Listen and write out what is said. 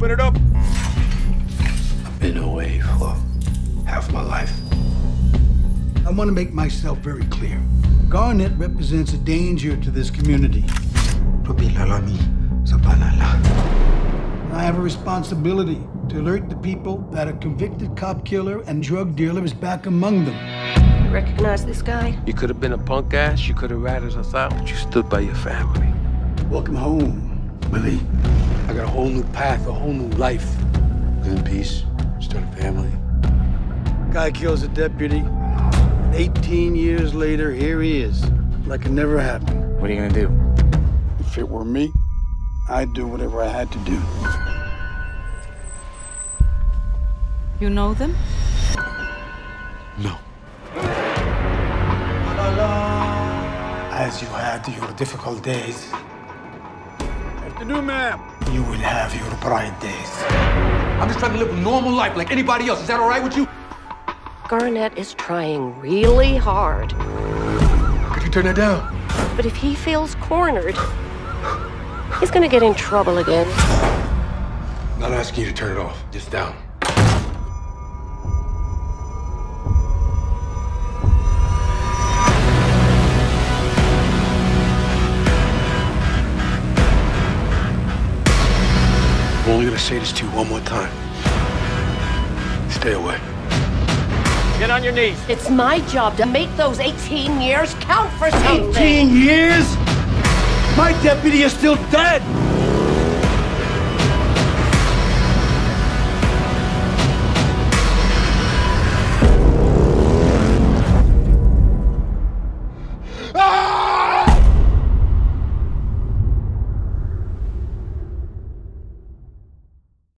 Open it up. I've been away for half my life. I want to make myself very clear. Garnett represents a danger to this community. I have a responsibility to alert the people that a convicted cop killer and drug dealer is back among them. You recognize this guy? You could have been a punk ass, you could have ratted us out, but you stood by your family. Welcome home, Willie. I got a whole new path, a whole new life. Live in peace, start a family. Guy kills a deputy. 18 years later, here he is, like it never happened. What are you gonna do? If it were me, I'd do whatever I had to do. You know them? No. As you had your difficult days, Afternoon, ma'am. you will have your bright days. I'm just trying to live a normal life like anybody else. Is that all right with you? Garnett is trying really hard. Could you turn that down? But if he feels cornered, he's gonna get in trouble again. I'm not asking you to turn it off, just down. I'm only gonna say this to you one more time. Stay away. Get on your knees. It's my job to make those 18 years count for something. 18 years? My deputy is still dead!